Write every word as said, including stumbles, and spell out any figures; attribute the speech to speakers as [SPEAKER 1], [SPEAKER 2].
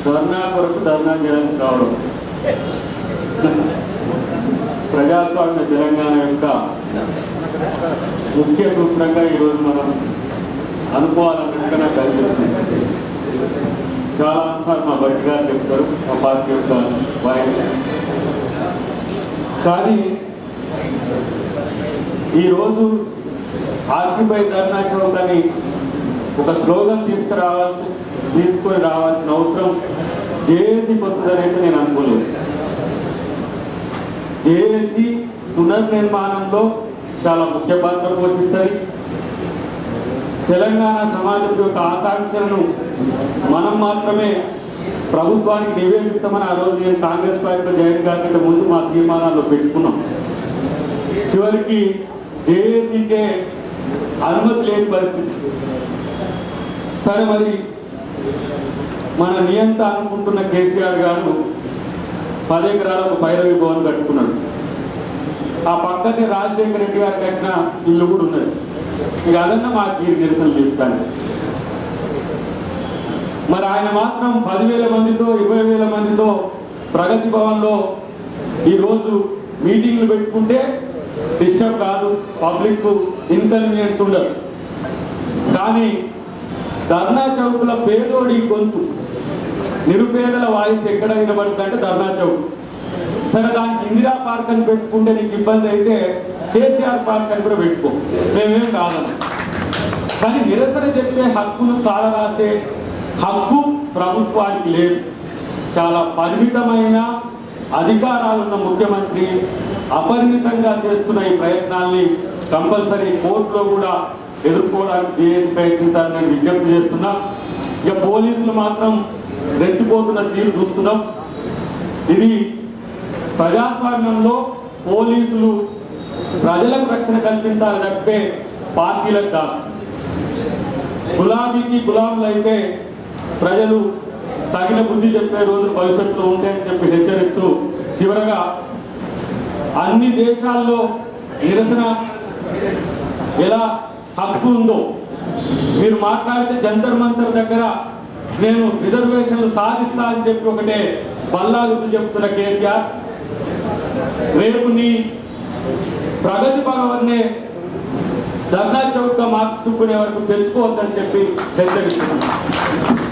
[SPEAKER 1] ధర్నా కొరకు ధర్నా చేయాల్సి రావడం ప్రజాస్వామ్య తెలంగాణ యొక్క ముఖ్య సూత్రంగా ఈరోజు మనం అనుకోవాలన్నట్టుగా నాకు కనిపిస్తుంది. చాలా అంశాలు మా బట్టి గారు చెప్తారు, మా పార్టీ యొక్క వాయిస్. కానీ ఈరోజు ఆక్యుపై ధర్నా చౌక్ అని ఒక స్లోగన్ తీసుకురావాల్సి తీసుకొని రావాల్సిన అవసరం జేఏసీకి వస్తుందని అయితే నేను అనుకోలేదు. జేఏసీ పునర్నిర్మాణంలో చాలా ముఖ్య పాత్ర పోషిస్తుంది. తెలంగాణ సమాజం యొక్క ఆకాంక్షలను మనం మాత్రమే ప్రభుత్వానికి నివేదిస్తామని ఆ రోజు నేను కాంగ్రెస్ పార్టీలో జాయిన్ కాకుండా ముందు మా తీర్మానాల్లో పెట్టుకున్నాం. చివరికి జేఏసీకే అనుమతి లేని పరిస్థితి. సరే, మరి మన నియంత అనుకుంటున్న కేసీఆర్ గారు పది ఎకరాలకు పైరవి భవన్ కట్టుకున్నాడు. ఆ పక్కనే రాజశేఖర రెడ్డి గారు కట్టిన ఇల్లు కూడా ఉన్నది. ఇక అదన్నా మాకు ఈ నిరసన చెప్తాను. మరి ఆయన మాత్రం పదివేల మందితో ఇరవై వేల మందితో ప్రగతి భవన్లో ఈరోజు మీటింగ్లు పెట్టుకుంటే డిస్టర్బ్ కాదు, పబ్లిక్ ఇన్కన్వీనియన్స్ ఉండదు. కానీ ధర్నా చౌక్ల పేదోడి గొంతు, నిరుపేదల వాయిస్ ఎక్కడ వినబడుతుందంటే ధర్నా చౌక్. సరే, దానికి ఇందిరా పార్క్ అని పెట్టుకుంటే నీకు ఇబ్బంది అయితే కేసీఆర్ పార్క్ అని కూడా పెట్టుకో, మేమేం కాదన్న. కానీ నిరసన చెప్పే హక్కును చాలా రాసే హక్కు ప్రభుత్వానికి లేదు. చాలా పరిమితమైన అధికారాలున్న ముఖ్యమంత్రి అపరిమితంగా చేస్తున్న ఈ ప్రయత్నాల్ని కంపల్సరీ కోర్టులో కూడా ఎదుర్కోవడానికి జేఏసీ ప్రయత్నించాలని నేను విజ్ఞప్తి చేస్తున్నా. ఇక పోలీసులు మాత్రం రెచ్చిపోతున్న తీరు చూస్తున్నాం. ఇది ప్రజాస్వామ్యంలో పోలీసులు ప్రజలకు రక్షణ కల్పించాలి తప్పితే పార్టీలకు కాదు. గులాబీకి గులాములు అయితే ప్రజలు తగిన బుద్ధి చెప్పే రోజులు భవిష్యత్తులో ఉంటాయని చెప్పి హెచ్చరిస్తూ, చివరగా అన్ని దేశాల్లో నిరసన ఎలా హక్కు ఉందో మీరు మాట్లాడితే జంతర్ మంతర్ దగ్గర నేను రిజర్వేషన్లు సాధిస్తా అని చెప్పి ఒకటే బల్లాగుద్దు చెప్తున్న కేసీఆర్, రేపు నీ ప్రగతి భవన్నే ధర్నా చౌక్గా మార్చుకునే వరకు తెచ్చుకోవద్దని చెప్పి హెచ్చరిస్తున్నాను.